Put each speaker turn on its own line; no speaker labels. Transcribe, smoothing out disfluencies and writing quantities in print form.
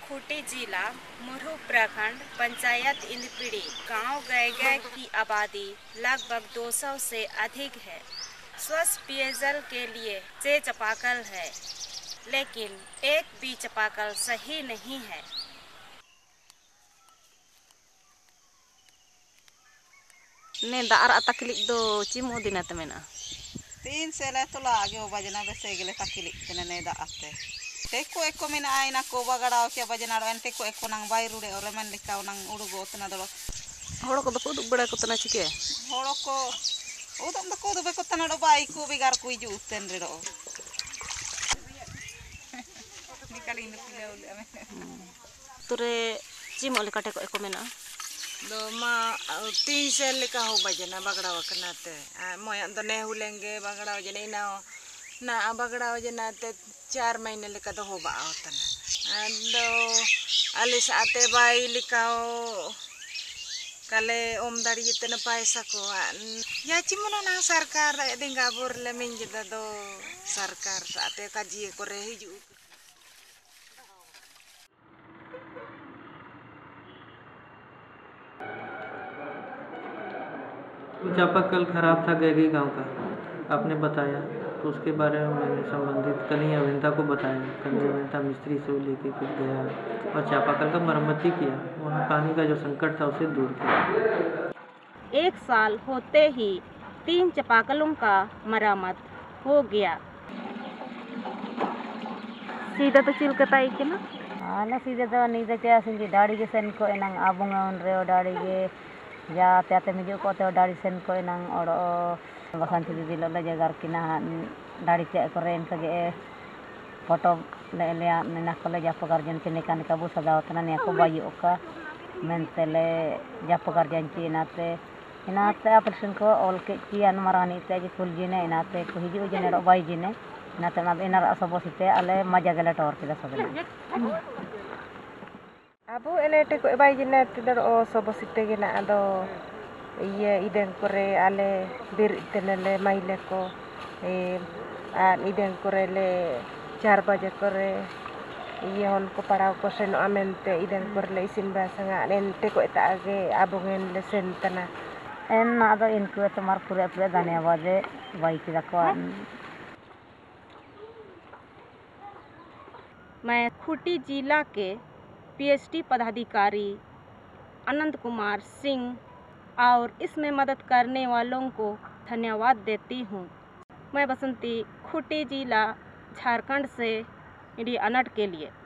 खूंटी जिला मुरहू प्रखंड पंचायत इंदपीड़ी गांव गए की आबादी लगभग 200 से अधिक है। स्वच्छ पेयजल के लिए 6 चापाकल है, लेकिन एक भी चापाकल सही नहीं है।
ने दार तकलीफ दो चिमो दिन मेना
3 से ले तो लागे ओ बजना बेसे गले तकलीफ तने ने दाते टेको एको मेना आइना को बगड़ाओ के बजना रो एंटे को एको नंग बाई रुड़े और मन लिका नंग उड़गो तना दो
होड़ को दको बड़ा को तना चिके
होड़ को उदम दको दो बेको तना दो बाई को बिगार को इजु उतन रे रो निकाली न पिले उले
तुरे चिमो ले काटे को एको मेना
दो मा 3 से लिखा हो बजना बगड़ाव कनाते मोय तो ने हुलेंगे बगड़ाव जने ना बगड़ाव जनाते 4 महीने लिखा तो हो बाओ तना दो अलिस आते बाई लिखाओ कले ओमदारी जितने पैसा को या चिमनो ना सरकार देंगा बोर ले मिंजदा दो सरकार साते काजी को रे हिजू
चापाकल खराब था गैगी गांव का, आपने बताया तो उसके बारे में मैंने संबंधित कनीय अभियंता को बताया। कनीय अभियंता मिस्त्री से लेके फिर गया और चापाकल का मरम्मती किया, वहाँ पानी का जो संकट था उसे दूर किया।
1 साल होते ही 3 चापाकलों का मरम्मत हो गया।
सीधा तो चिलकता ही के ना
आला सीधे तो नहीं तो क्या सिंजी दाढ़ी के सन को इनंग आबुंगा उन रे दाढ़ी के या त्याते मिजो को तो दाढ़ी सन को इनंग और बसंती दीदी लोला जगह किना दाढ़ी के को रेन सगे फोटो ले ले ना को ले जाप गार्जियन के निकान का बु सदा होतना ने को बायो का मेंतले जाप गार्जियन की इनाते ऑपरेशन को ऑल के की अनमरानी ते जी फुल जिने इनाते को हिजो जने रो बाई जिने इनाते ना इनार सबसिते आले मजा गले टोर के सबले
Abu elete ko bayi jina tidar o sobo sitte gina ado iye iden kore ale bir tenele maile ko an iden kore le 4 baje kore iye hon ko parao ko seno amente iden kore le isin basanga ente ko eta age abungen le sentana
en ado इनको तुम्हार पूरे पूरे धन्यवाद है by की रखो।
मैं खूंटी जिला के पीएचडी पदाधिकारी अनंत कुमार सिंह और इसमें मदद करने वालों को धन्यवाद देती हूँ। मैं बसंती खूंटी जिला झारखंड से इंडिया अनट के लिए।